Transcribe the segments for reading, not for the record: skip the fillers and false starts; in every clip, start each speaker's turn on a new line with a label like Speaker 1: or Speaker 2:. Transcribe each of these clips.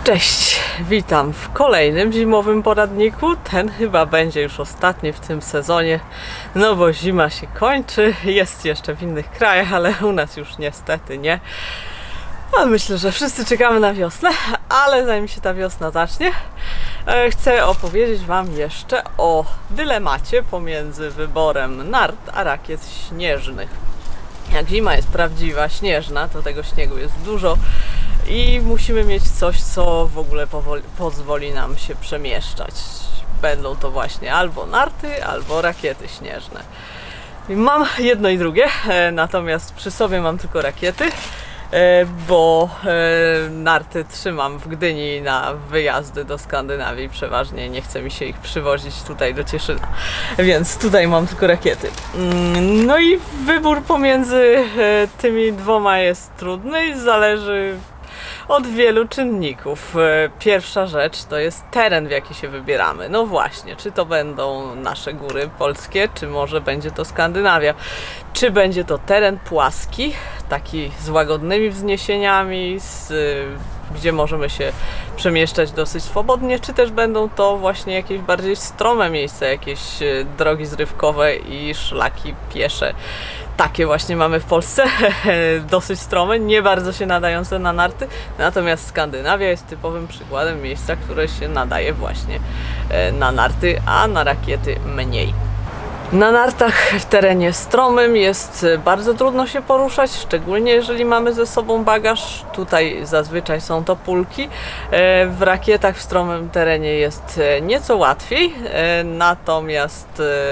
Speaker 1: Cześć, witam w kolejnym zimowym poradniku. Ten chyba będzie już ostatni w tym sezonie, no bo zima się kończy. Jest jeszcze w innych krajach, ale u nas już niestety nie. A myślę, że wszyscy czekamy na wiosnę, ale zanim się ta wiosna zacznie, chcę opowiedzieć Wam jeszcze o dylemacie pomiędzy wyborem nart a rakiet śnieżnych. Jak zima jest prawdziwa, śnieżna, to tego śniegu jest dużo i musimy mieć coś, co w ogóle pozwoli nam się przemieszczać. Będą to właśnie albo narty, albo rakiety śnieżne. Mam jedno i drugie, natomiast przy sobie mam tylko rakiety, bo narty trzymam w Gdyni na wyjazdy do Skandynawii. Przeważnie nie chce mi się ich przywozić tutaj do Cieszyna, więc tutaj mam tylko rakiety. No i wybór pomiędzy tymi dwoma jest trudny i zależy od wielu czynników. Pierwsza rzecz to jest teren, w jaki się wybieramy. No właśnie, czy to będą nasze góry polskie, czy może będzie to Skandynawia. Czy będzie to teren płaski, taki z łagodnymi wzniesieniami, gdzie możemy się przemieszczać dosyć swobodnie, czy też będą to właśnie jakieś bardziej strome miejsca, jakieś drogi zrywkowe i szlaki piesze. Takie właśnie mamy w Polsce, dosyć strome, nie bardzo się nadające na narty, natomiast Skandynawia jest typowym przykładem miejsca, które się nadaje właśnie na narty, a na rakiety mniej. Na nartach w terenie stromym jest bardzo trudno się poruszać, szczególnie jeżeli mamy ze sobą bagaż. Tutaj zazwyczaj są to pulki. W rakietach w stromym terenie jest nieco łatwiej, natomiast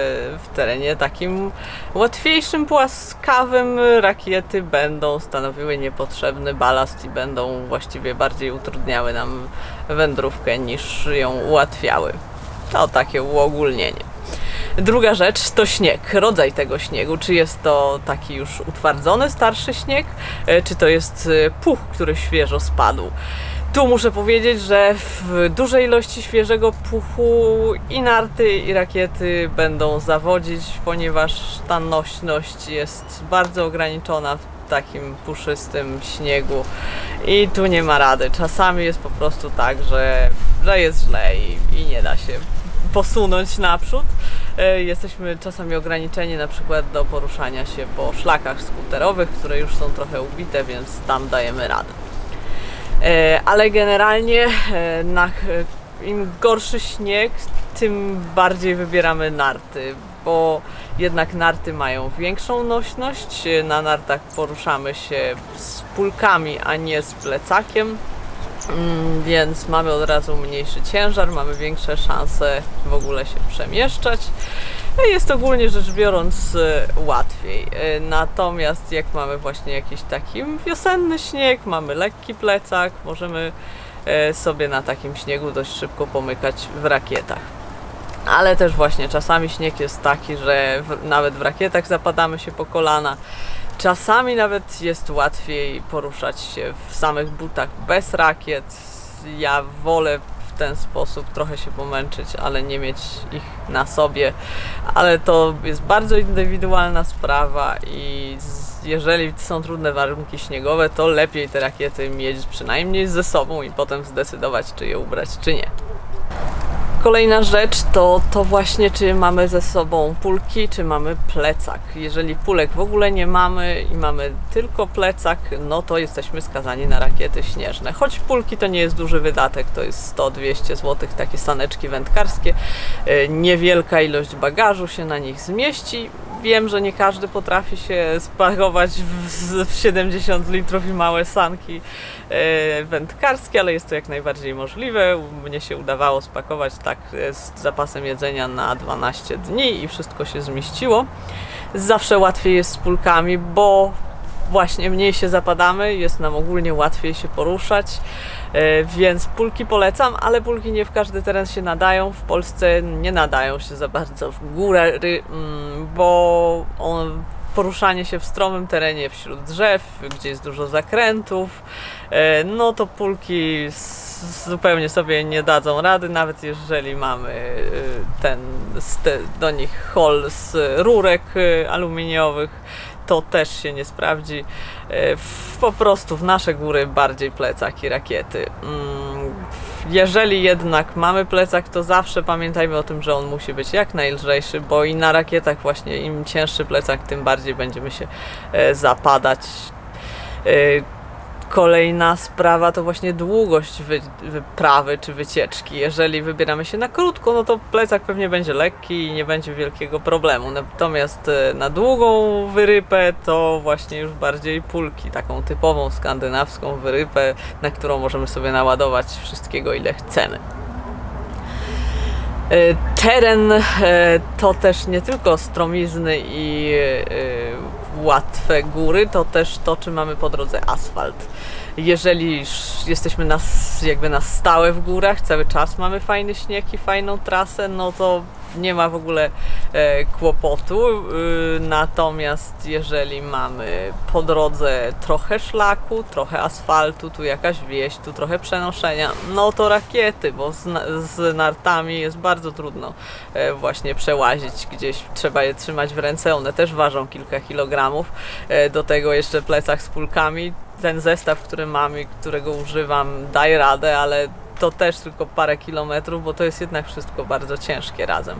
Speaker 1: w terenie takim łatwiejszym, płaskawym rakiety będą stanowiły niepotrzebny balast i będą właściwie bardziej utrudniały nam wędrówkę niż ją ułatwiały. To takie uogólnienie. Druga rzecz to śnieg, rodzaj tego śniegu, czy jest to taki już utwardzony, starszy śnieg, czy to jest puch, który świeżo spadł. Tu muszę powiedzieć, że w dużej ilości świeżego puchu i narty, i rakiety będą zawodzić, ponieważ ta nośność jest bardzo ograniczona w takim puszystym śniegu i tu nie ma rady. Czasami jest po prostu tak, że jest źle i nie da się posunąć naprzód. Jesteśmy czasami ograniczeni na przykład do poruszania się po szlakach skuterowych, które już są trochę ubite, więc tam dajemy radę. Ale generalnie im gorszy śnieg, tym bardziej wybieramy narty, bo jednak narty mają większą nośność. Na nartach poruszamy się z pulkami, a nie z plecakiem. Więc mamy od razu mniejszy ciężar, mamy większe szanse w ogóle się przemieszczać. Jest ogólnie rzecz biorąc łatwiej. Natomiast jak mamy właśnie jakiś taki wiosenny śnieg, mamy lekki plecak, możemy sobie na takim śniegu dość szybko pomykać w rakietach. Ale też właśnie czasami śnieg jest taki, że nawet w rakietach zapadamy się po kolana. Czasami nawet jest łatwiej poruszać się w samych butach bez rakiet. Ja wolę w ten sposób trochę się pomęczyć, ale nie mieć ich na sobie. Ale to jest bardzo indywidualna sprawa i jeżeli są trudne warunki śniegowe, to lepiej te rakiety mieć przynajmniej ze sobą i potem zdecydować, czy je ubrać, czy nie. Kolejna rzecz to właśnie, czy mamy ze sobą pulki, czy mamy plecak. Jeżeli pulek w ogóle nie mamy i mamy tylko plecak, no to jesteśmy skazani na rakiety śnieżne. Choć pulki to nie jest duży wydatek, to jest 100-200 zł, takie saneczki wędkarskie. Niewielka ilość bagażu się na nich zmieści. Wiem, że nie każdy potrafi się spakować w 70 litrów i małe sanki wędkarskie, ale jest to jak najbardziej możliwe. Mnie się udawało spakować tak z zapasem jedzenia na 12 dni i wszystko się zmieściło. Zawsze łatwiej jest z pulkami, bo właśnie mniej się zapadamy, jest nam ogólnie łatwiej się poruszać, więc pulki polecam, ale pulki nie w każdy teren się nadają. W Polsce nie nadają się za bardzo w góry, bo poruszanie się w stromym terenie wśród drzew, gdzie jest dużo zakrętów, no to pulki zupełnie sobie nie dadzą rady, nawet jeżeli mamy do nich hol z rurek aluminiowych, to też się nie sprawdzi. Po prostu w nasze góry bardziej plecaki, rakiety. jeżeli jednak mamy plecak, to zawsze pamiętajmy o tym, że on musi być jak najlżejszy, bo i na rakietach właśnie im cięższy plecak, tym bardziej będziemy się zapadać. Kolejna sprawa to właśnie długość wyprawy czy wycieczki. Jeżeli wybieramy się na krótko, no to plecak pewnie będzie lekki i nie będzie wielkiego problemu. Natomiast na długą wyrypę to właśnie już bardziej pulki, taką typową skandynawską wyrypę, na którą możemy sobie naładować wszystkiego ile chcemy. Teren to też nie tylko stromizny i łatwe góry, to też to, czy mamy po drodze asfalt. Jeżeli jesteśmy jakby na stałe w górach, cały czas mamy fajny śnieg i fajną trasę, no to nie ma w ogóle kłopotu. Natomiast jeżeli mamy po drodze trochę szlaku, trochę asfaltu, tu jakaś wieś, tu trochę przenoszenia, no to rakiety, bo z nartami jest bardzo trudno właśnie przełazić gdzieś, trzeba je trzymać w ręce, one też ważą kilka kilogramów, do tego jeszcze plecak z pulkami. Ten zestaw, który mam i którego używam, daje radę, ale to też tylko parę kilometrów, bo to jest jednak wszystko bardzo ciężkie razem.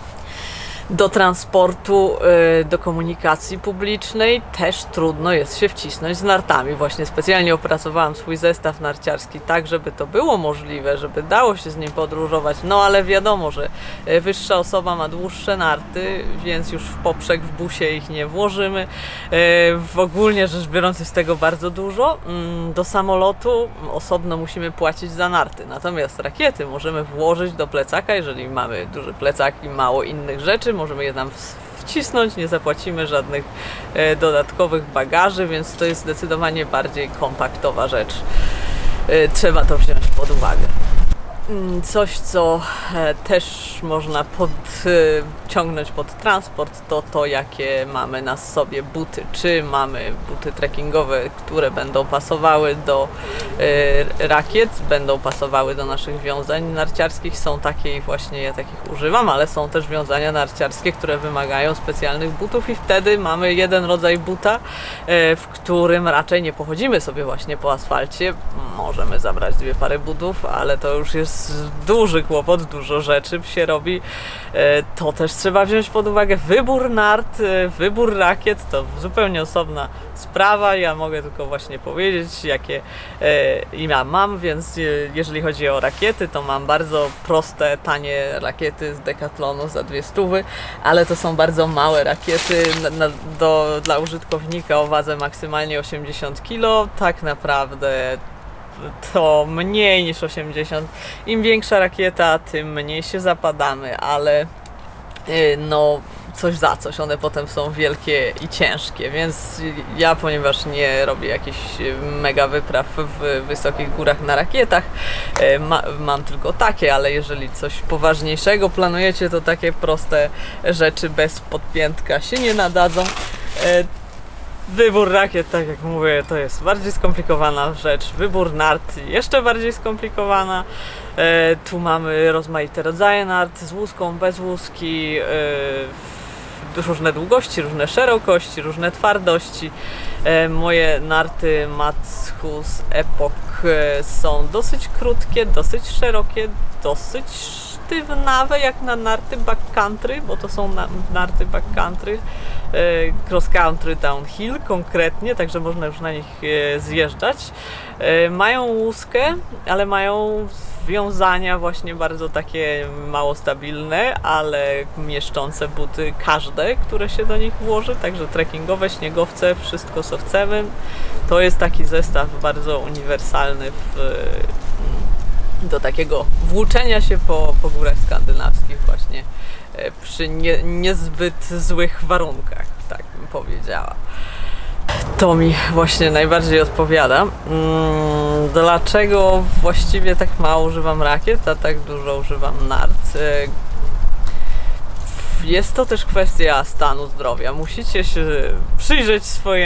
Speaker 1: Do transportu, do komunikacji publicznej też trudno jest się wcisnąć z nartami. Właśnie specjalnie opracowałam swój zestaw narciarski tak, żeby to było możliwe, żeby dało się z nim podróżować. No ale wiadomo, że wyższa osoba ma dłuższe narty, więc już w poprzek w busie ich nie włożymy. Ogólnie rzecz biorąc jest tego bardzo dużo. Do samolotu osobno musimy płacić za narty. Natomiast rakiety możemy włożyć do plecaka, jeżeli mamy duży plecak i mało innych rzeczy. Możemy je tam wcisnąć, nie zapłacimy żadnych dodatkowych bagaży, więc to jest zdecydowanie bardziej kompaktowa rzecz. Trzeba to wziąć pod uwagę. Coś, co też można podciągnąć pod transport, to to, jakie mamy na sobie buty. Czy mamy buty trekkingowe, które będą pasowały do rakiet, będą pasowały do naszych wiązań narciarskich. Są takie i właśnie ja takich używam, ale są też wiązania narciarskie, które wymagają specjalnych butów i wtedy mamy jeden rodzaj buta, w którym raczej nie pochodzimy sobie właśnie po asfalcie. Możemy zabrać dwie pary butów, ale to już jest duży kłopot, dużo rzeczy się robi. To też trzeba wziąć pod uwagę. Wybór nart, wybór rakiet to zupełnie osobna sprawa. Ja mogę tylko właśnie powiedzieć, jakie ja mam, więc jeżeli chodzi o rakiety, to mam bardzo proste, tanie rakiety z Decathlonu za 200, ale to są bardzo małe rakiety dla użytkownika o wadze maksymalnie 80 kg. Tak naprawdę to mniej niż 80. Im większa rakieta, tym mniej się zapadamy, ale no coś za coś. One potem są wielkie i ciężkie, więc ja, ponieważ nie robię jakichś mega wypraw w wysokich górach na rakietach, mam tylko takie, ale jeżeli coś poważniejszego planujecie, to takie proste rzeczy bez podpiętka się nie nadadzą. Wybór rakiet, tak jak mówię, to jest bardziej skomplikowana rzecz. Wybór nart jeszcze bardziej skomplikowana. Tu mamy rozmaite rodzaje nart, z łuską, bez łuski, różne długości, różne szerokości, różne twardości. Moje narty Matshus Epoch są dosyć krótkie, dosyć szerokie, dosyć sztywnawe jak na narty backcountry, bo to są narty backcountry, cross country downhill konkretnie, także można już na nich zjeżdżać. Mają łuskę, ale mają wiązania właśnie bardzo takie mało stabilne, ale mieszczące buty każde, które się do nich włoży, także trekkingowe, śniegowce, wszystko co chcemy. To jest taki zestaw bardzo uniwersalny do takiego włóczenia się po górach skandynawskich właśnie przy niezbyt złych warunkach, tak bym powiedziała. To mi właśnie najbardziej odpowiada. Dlaczego właściwie tak mało używam rakiet, a tak dużo używam nart? Jest to też kwestia stanu zdrowia. Musicie się przyjrzeć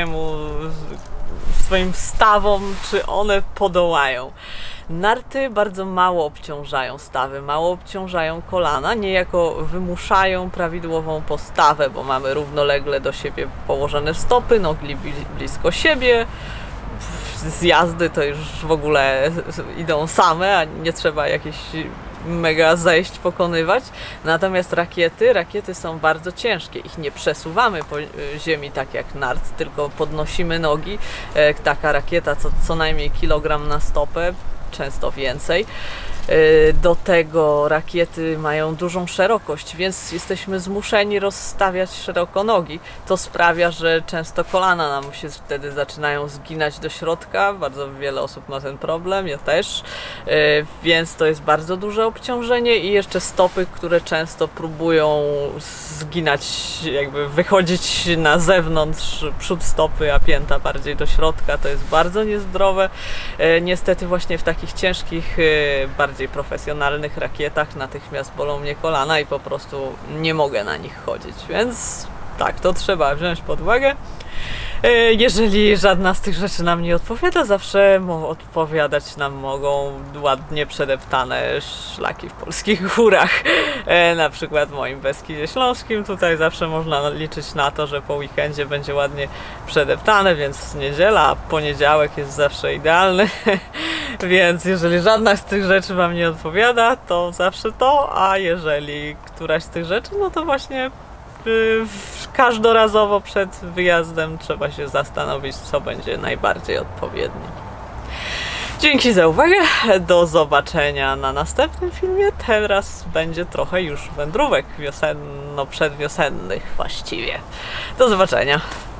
Speaker 1: swoim stawom, czy one podołają. Narty bardzo mało obciążają stawy, mało obciążają kolana, niejako wymuszają prawidłową postawę, bo mamy równolegle do siebie położone stopy, nogi blisko siebie, z jazdy to już w ogóle idą same, a nie trzeba jakieś mega zejść pokonywać. Natomiast rakiety są bardzo ciężkie. Ich nie przesuwamy po ziemi tak jak nart, tylko podnosimy nogi. Taka rakieta co najmniej kilogram na stopę, często więcej. Do tego rakiety mają dużą szerokość, więc jesteśmy zmuszeni rozstawiać szeroko nogi. To sprawia, że często kolana nam się wtedy zaczynają zginać do środka. Bardzo wiele osób ma ten problem, ja też. Więc to jest bardzo duże obciążenie i jeszcze stopy, które często próbują zginać, jakby wychodzić na zewnątrz, przód stopy, a pięta bardziej do środka. To jest bardzo niezdrowe. Niestety właśnie w takich ciężkich, bardziej profesjonalnych rakietach natychmiast bolą mnie kolana i po prostu nie mogę na nich chodzić, więc tak, to trzeba wziąć pod uwagę. Jeżeli żadna z tych rzeczy nam nie odpowiada, zawsze odpowiadać nam mogą ładnie przedeptane szlaki w polskich górach. Na przykład w moim Beskidzie Śląskim. Tutaj zawsze można liczyć na to, że po weekendzie będzie ładnie przedeptane, więc niedziela, a poniedziałek jest zawsze idealny. Więc jeżeli żadna z tych rzeczy Wam nie odpowiada, to zawsze to, a jeżeli któraś z tych rzeczy, no to właśnie każdorazowo przed wyjazdem trzeba się zastanowić, co będzie najbardziej odpowiednie. Dzięki za uwagę, do zobaczenia na następnym filmie. Teraz będzie trochę już wędrówek przedwiosennych właściwie. Do zobaczenia.